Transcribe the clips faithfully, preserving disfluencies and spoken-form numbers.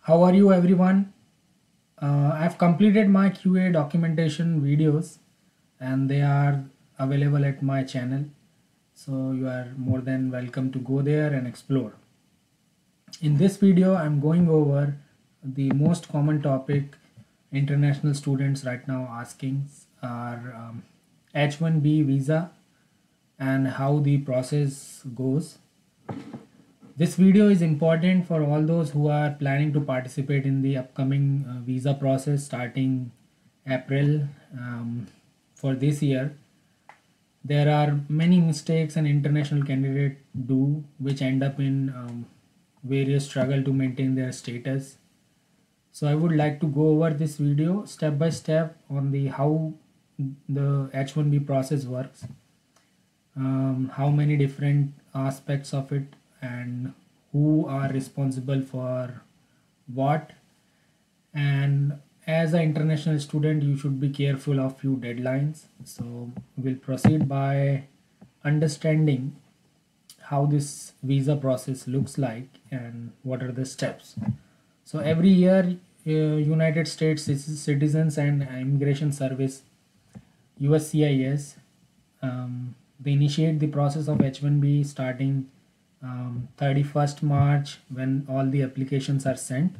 How are you everyone? Uh, I've completed my Q A documentation videos and they are available at my channel. So you are more than welcome to go there and explore. In this video, I'm going over the most common topic international students right now asking are um, H one B visa and how the process goes. This video is important for all those who are planning to participate in the upcoming uh, visa process starting April um, for this year. There are many mistakes an international candidate do which end up in um, various struggle to maintain their status. So I would like to go over this video step by step on the how the H one B process works, um, how many different aspects of it and who are responsible for what. And as an international student you should be careful of few deadlines, so we'll proceed by understanding how this visa process looks like and what are the steps. So every year uh, United States Citizens and Immigration Service U S C I S um, they initiate the process of H one B starting um, thirty-first March when all the applications are sent.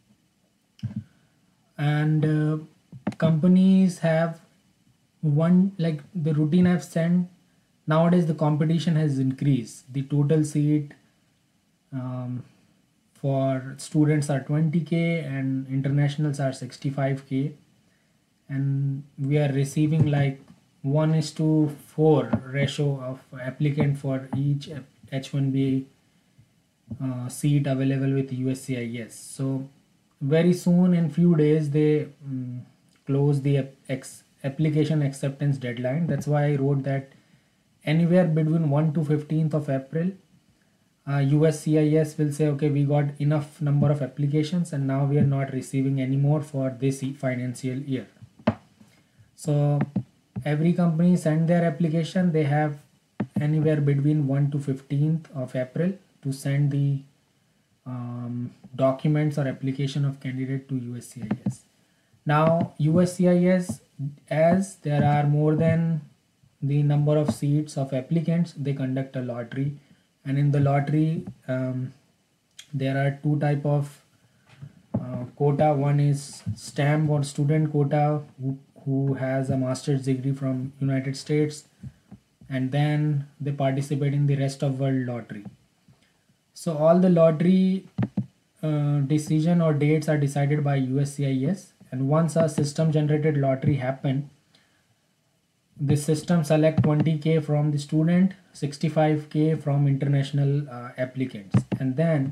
And uh, companies have one, like the routine I've sent. Nowadays the competition has increased. The total seat um, for students are twenty K and internationals are sixty-five K, and we are receiving like one is to four ratio of applicant for each H one B uh, seat available with U S C I S. So very soon in few days they um, close the ex application acceptance deadline. That's why I wrote that anywhere between one to fifteenth of April uh, U S C I S will say, okay, we got enough number of applications and now we are not receiving anymore for this financial year. So every company send their application. They have anywhere between one to fifteenth of April to send the um, documents or application of candidate to U S C I S. Now U S C I S, as there are more than the number of seats of applicants, they conduct a lottery, and in the lottery um, there are two type of uh, quota. One is STEM or student quota, who, who has a master's degree from United States, and then they participate in the rest of world lottery. So all the lottery uh, decision or dates are decided by U S C I S, and once a system generated lottery happen, this system select twenty K from the student, sixty-five K from international uh, applicants, and then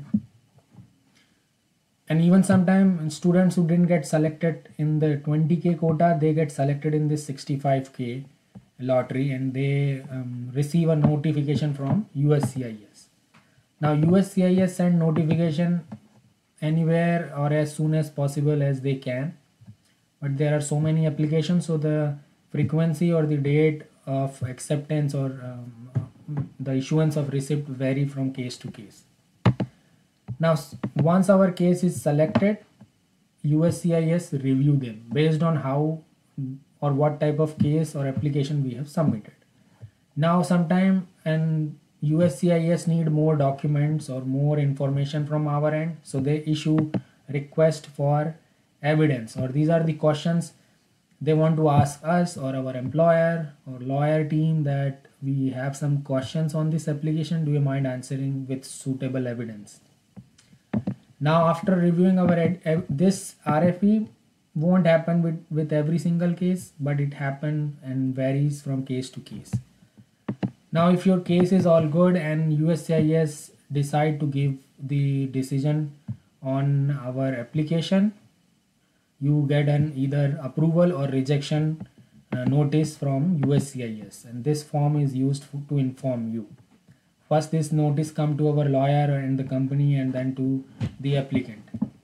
and even sometimes students who didn't get selected in the twenty K quota, they get selected in this sixty-five K lottery, and they um, receive a notification from U S C I S. Now U S C I S send notification anywhere or as soon as possible as they can, but there are so many applications, so the frequency or the date of acceptance or um, the issuance of receipt vary from case to case. Now once our case is selected, U S C I S review them based on how or what type of case or application we have submitted. Now sometime and U S C I S need more documents or more information from our end, so they issue request for evidence, or these are the questions they want to ask us or our employer or lawyer team, that we have some questions on this application, do you mind answering with suitable evidence. Now after reviewing our ed this R F E won't happen with, with every single case, but it happen and varies from case to case. Now if your case is all good and U S C I S decide to give the decision on our application, you get an either approval or rejection uh, notice from U S C I S, and this form is used to inform you. First this notice come to our lawyer and the company, and then to the applicant.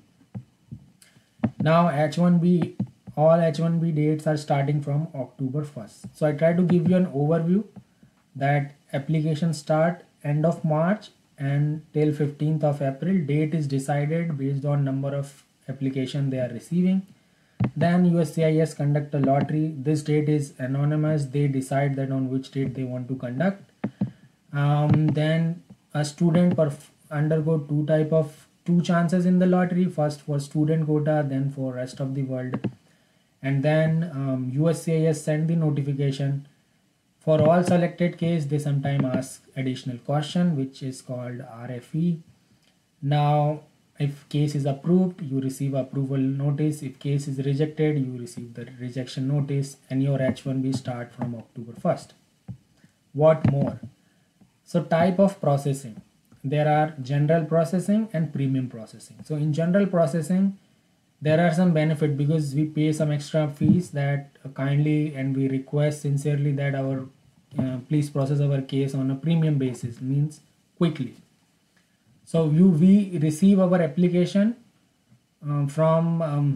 Now H one B, all H one B dates are starting from October first. So I try to give you an overview that application start end of March and till fifteenth of April. Date is decided based on number of application they are receiving. Then U S C I S conduct a lottery. This date is anonymous. They decide that on which date they want to conduct. Um, then a student perf- undergo two type of two chances in the lottery. First for student quota, then for rest of the world. And then um, U S C I S send the notification. For all selected case, they sometimes ask additional question, which is called R F E. Now, if case is approved, you receive approval notice. If case is rejected, you receive the rejection notice, and your H one B start from October first. What more? So type of processing. There are general processing and premium processing. So in general processing, there are some benefit because we pay some extra fees that kindly, and we request sincerely that our uh, please process our case on a premium basis, means quickly. So you we receive our application um, from um,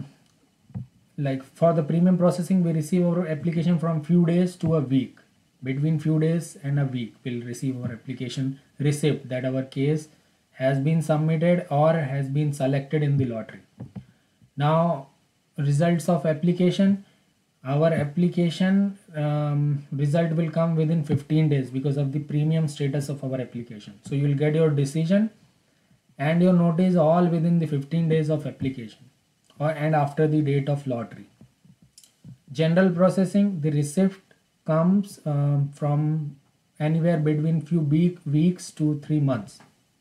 like for the premium processing, we receive our application from few days to a week. Between few days and a week, we'll receive our application receipt that our case has been submitted or has been selected in the lottery. Now, results of application. Our application um, result will come within fifteen days because of the premium status of our application. So you will get your decision and your notice all within the fifteen days of application or and after the date of lottery. General processing, the receipt comes um, from anywhere between few week, weeks to three months.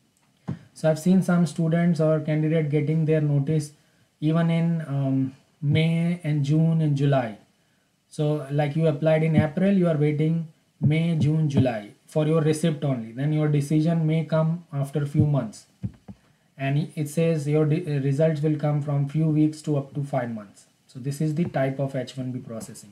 So I've seen some students or candidate getting their notice even in um, May and June and July. So like you applied in April, you are waiting May, June, July for your receipt only. Then your decision may come after a few months. And it says your results will come from few weeks to up to five months. So this is the type of H one B processing.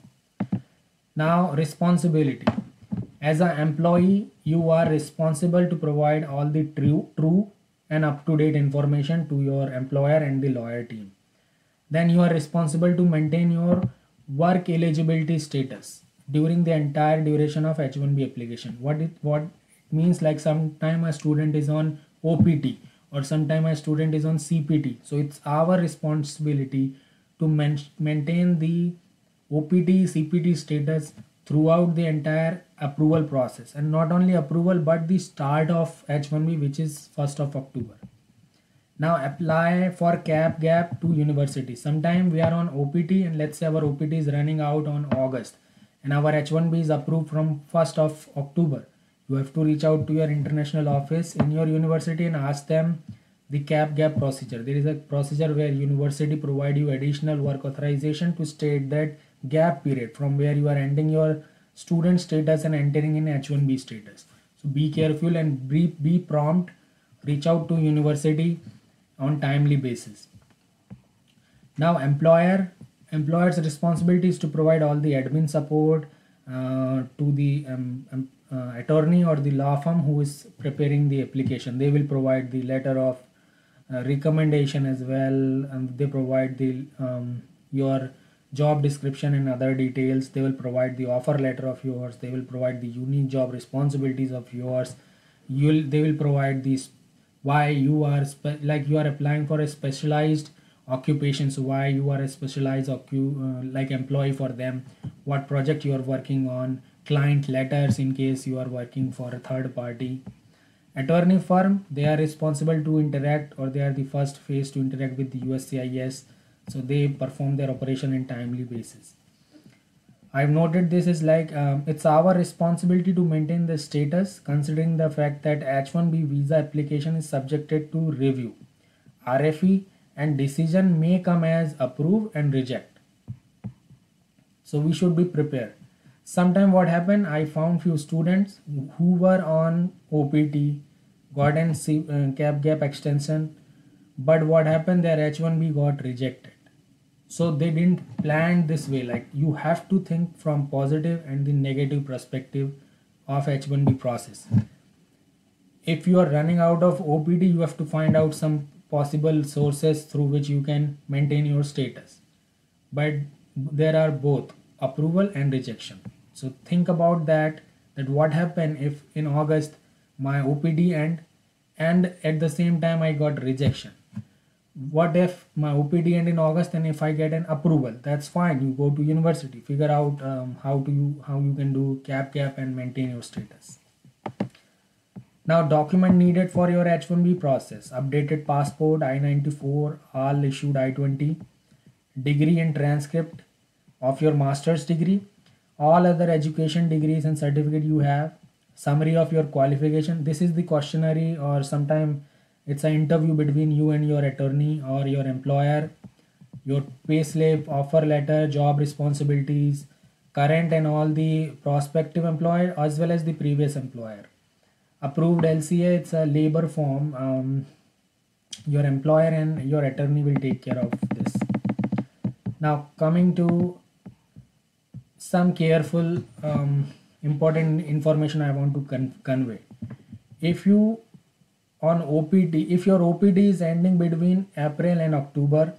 Now responsibility. As an employee, you are responsible to provide all the true, true and up-to-date information to your employer and the lawyer team. Then you are responsible to maintain your work eligibility status during the entire duration of H one B application. What it what it means, like sometime a student is on O P T or sometime a student is on C P T. So it's our responsibility to man maintain the O P T, C P T status throughout the entire approval process, and not only approval but the start of H one B, which is first of October. Now apply for cap gap to university. Sometime we are on O P T and let's say our O P T is running out on August and our H one B is approved from first of October. You have to reach out to your international office in your university and ask them the cap gap procedure. There is a procedure where university provide you additional work authorization to state that gap period from where you are ending your student status and entering in H one B status. So be careful and be, be prompt. Reach out to university on timely basis. Now employer employer's responsibility is to provide all the admin support uh, to the um, um, uh, attorney or the law firm who is preparing the application. They will provide the letter of uh, recommendation as well, and they provide the um, your job description and other details. They will provide the offer letter of yours. They will provide the unique job responsibilities of yours. You'll they will provide these why you are like you are applying for a specialized occupation, so why you are a specialized occu- uh, like employee for them, what project you are working on, client letters in case you are working for a third party. Attorney firm, they are responsible to interact, or they are the first phase to interact with the U S C I S, so they perform their operation in timely basis. I've noted this is like um, it's our responsibility to maintain the status considering the fact that H one B visa application is subjected to review. R F E and decision may come as approve and reject. So we should be prepared. Sometime what happened, I found few students who were on O P T, got an C, uh, cap gap extension, but what happened, their H one B got rejected. So they didn't plan this way. Like you have to think from positive and the negative perspective of H one B process. If you are running out of O P T, you have to find out some possible sources through which you can maintain your status. But there are both approval and rejection. So think about that, that what happened if in August my O P T end and at the same time I got rejection. What if my O P T end in August and if I get an approval? That's fine. You go to university, figure out um, how to you how you can do cap gap and maintain your status. Now, document needed for your H one B process: updated passport, I ninety-four, all issued I twenty, degree and transcript of your master's degree, all other education degrees and certificate you have, summary of your qualification. This is the questionnaire, or sometime it's an interview between you and your attorney or your employer. Your payslip, offer letter, job responsibilities, current and all the prospective employer as well as the previous employer. Approved L C A, it's a labor form. Um, your employer and your attorney will take care of this. Now, coming to some careful um, important information I want to con convey. If you on O P T, if your O P T is ending between April and October,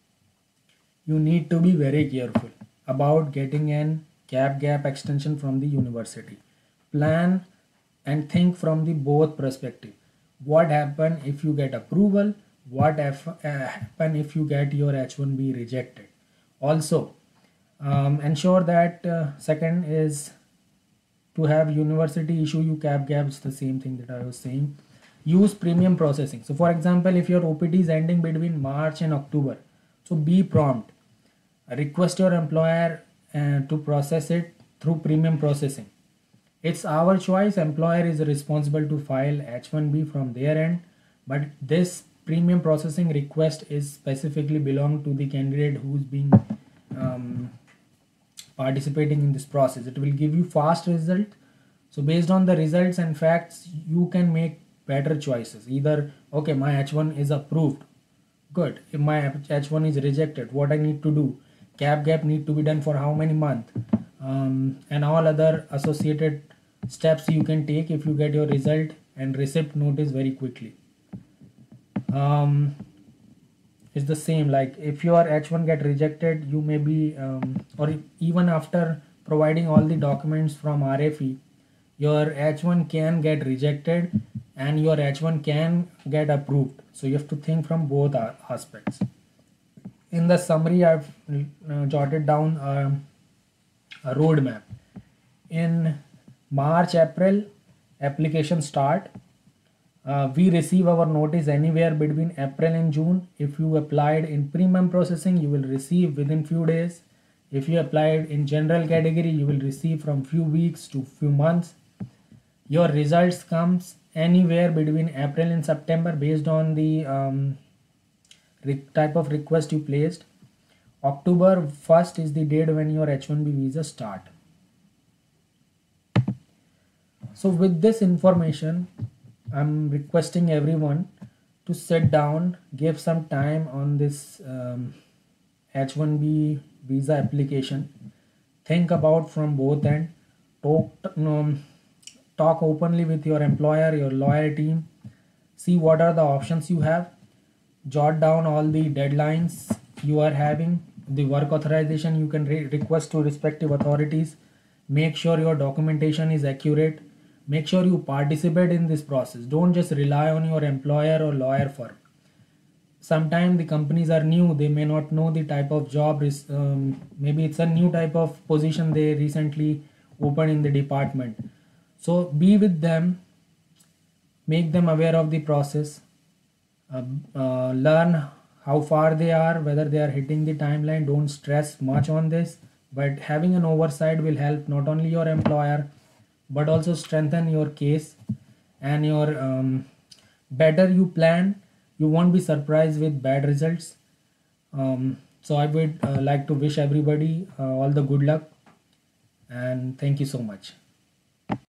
you need to be very careful about getting an cap gap extension from the university. Plan and think from the both perspective. What happen if you get approval? What if, uh, happen if you get your H one B rejected? Also, um, ensure that uh, second is to have university issue you cap gaps. The same thing that I was saying. Use premium processing. So for example, if your O P T is ending between March and October, so be prompt. Request your employer uh, to process it through premium processing. It's our choice. Employer is responsible to file H one B from their end, but this premium processing request is specifically belong to the candidate who's being um, participating in this process. It will give you fast result. So based on the results and facts, you can make better choices. Either, okay, my H one is approved, good. If my H one is rejected, what I need to do? Cap gap need to be done for how many months, um, and all other associated steps you can take if you get your result and receipt notice very quickly. Um, it's the same, like if your H one get rejected, you may be um, or even after providing all the documents from R F E, your H one can get rejected and your H one can get approved. So you have to think from both aspects. In the summary, I've uh, jotted down um, a roadmap. In March, April, application start. Uh, we receive our notice anywhere between April and June. If you applied in premium processing, you will receive within few days. If you applied in general category, you will receive from few weeks to few months. Your results comes anywhere between April and September based on the um, type of request you placed. October first is the date when your H one B visa start. So with this information, I'm requesting everyone to sit down, give some time on this um, H one B visa application. Think about from both ends. Talk, um, talk openly with your employer, your lawyer team. See what are the options you have. Jot down all the deadlines you are having, the work authorization you can re request to respective authorities. Make sure your documentation is accurate. Make sure you participate in this process. Don't just rely on your employer or lawyer firm. Sometimes the companies are new, they may not know the type of job, um, maybe it's a new type of position they recently opened in the department. So be with them, make them aware of the process. Uh, uh, learn how far they are, whether they are hitting the timeline. Don't stress much on this, but having an oversight will help not only your employer but also strengthen your case. And your um, better you plan, you won't be surprised with bad results. Um, so I would uh, like to wish everybody uh, all the good luck, and thank you so much.